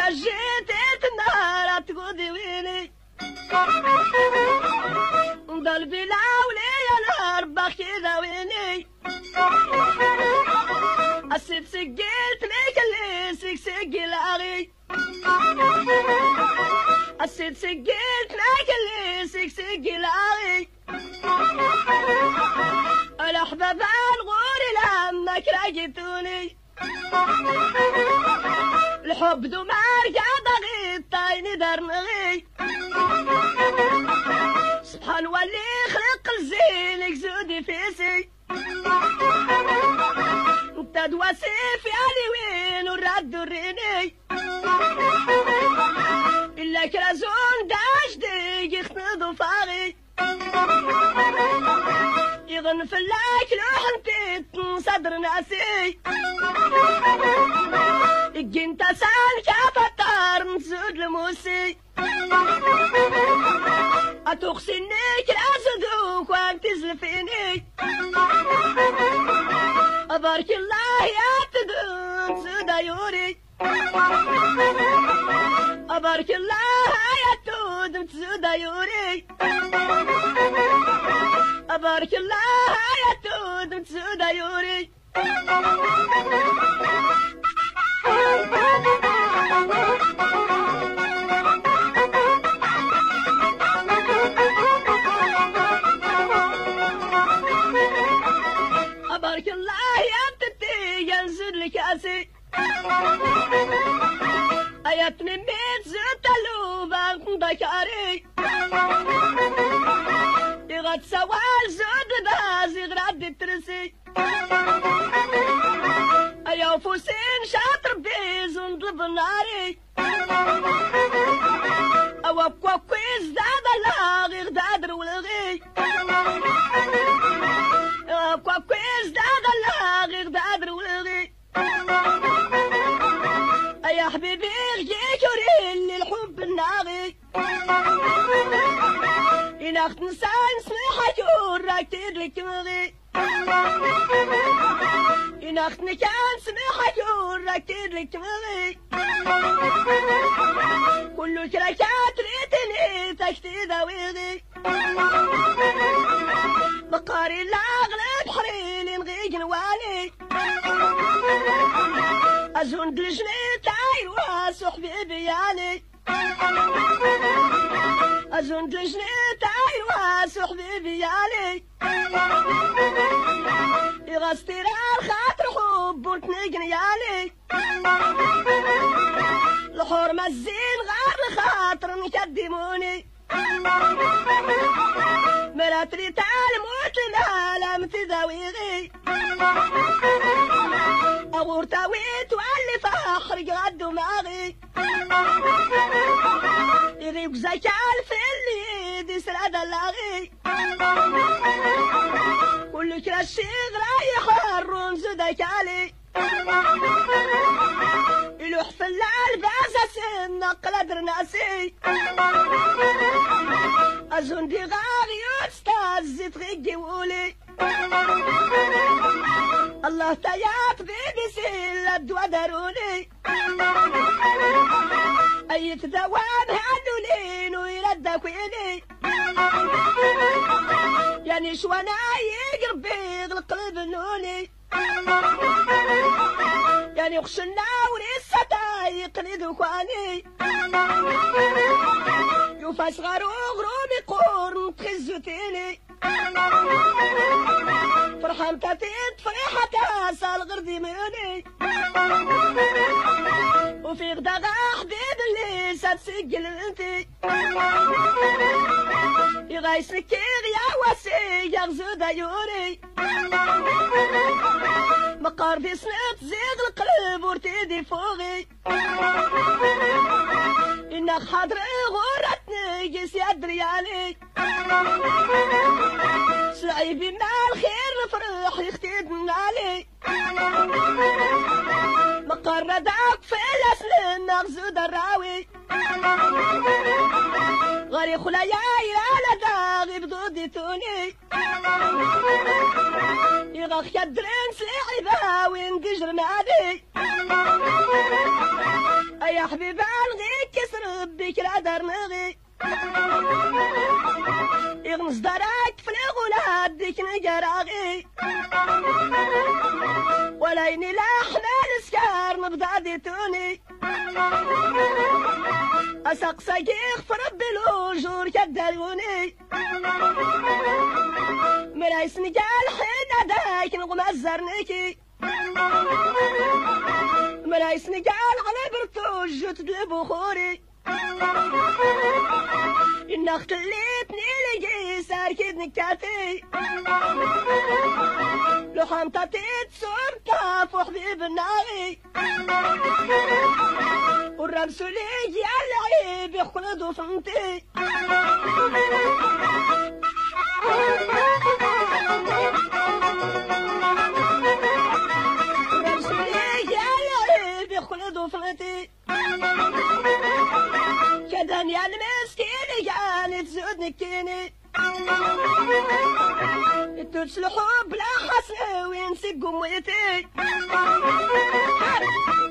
جيت النهار تقودي ويني قلبي لاولي يا نهار بخي ذويني السيف سقيت ليك اللي سقي لاغي السيف سقيت ليك اللي سقي لاغي الأحباب الغوري لمك راجتوني الحب دمار قاعد غيطايني درنغي سبحان واللي خلق الزينك زودي فيسي انت دواسي في علي وين ورد الريني إلا كرازون داش ديك يخنضو فاغي يغن في اللاك لوح انتيت صدر ناسي انت سان كافتار نزود الموسي اتوخسينيك الاسدوك وانت زلفيني ابارك الله يا تدون زود عيوني ابارك الله يا تود تزود عيوني ابارك الله يا تود تزود عيوني أبارك الله يا تتي ينزل لك أسي آيات من ميت زدت اللوبة ضكاري يغد سوال زود دازي غراد ترسي أيا فوسين شاطر بيز ونطلب ناري أوابكوا كويس داد اللاغي غدادر والغي أوابكوا كويس داد اللاغي غدادر والغي أيا حبيبي غيك وريلي الحب الناغي إناخت نسان سمحك وراكتير لك مغي إناختني كان سمحك وراكتير لك مغي كل الكراكات ريتني تكتي ذويغي بقاري لاغلب حريلي نغيق نوالي أزون دلجني تاير وصحبي بيالي أزون دلجني تاير وصحبي بيالي يغستير خاطر حب ونتنقنيالي الحرمة الزين غار لخاطر نكدموني مراتري تعلموت العالم تذاويغي أغور تاويت واللي فاخر قدو ماغي يغيب زكال في اللي دي سراد اللاغي كل كراشي رايح الرمز دكالي يلوح في الباسة النقلة درناسي أزون دي غاغي يستاذ تغيقي وولي الله تيات بيبي سيلا دوا داروني أيت دوام هادولين ويردك ويني يعني شوانا يقرب بيغ القلب نوني يعني خشنا وريسة تايقني دوكواني يوفاش غارو غرومي قورن تخزوتيني فرحان تاتيت فريحة تاسال غردي مني وفي غدا حبيب اللي ساتسجل انتي يغايسنك يا واسي يغزو دايوري مقاربي سنت زيغ القلب ورتيدي فوغي إنك حضري غورتني جيس يدريالي صعيبي مع الخير فرح يختدن علي مقردك في الأسل نغزو دراوي غري خلاياي على داغي بدودي توني يغاخ يدرين سلعبا وين دجر نادي يا حبيبي الغي كسر بك لا درنغي يغمز دارك في الغولاد ديك نقراغي وليني لحنا السكار نبدا ديتوني اسقساك يغفر بالوجور كدالوني مرايس نقال حين داك نغمزرنيكي مرايس نقال على برتوج تدلب خوري إن اختليتني لقي سار كيد نكاتي لو حمطتي تصورتها في حبيب الناغي والرمس لي العيب يخلدو فهمتي والرمس لي العيب يخلدو فهمتي كدنيا المسكين يعني تزود نكيني تسلحوا بلا حسن وين سقوا مويتي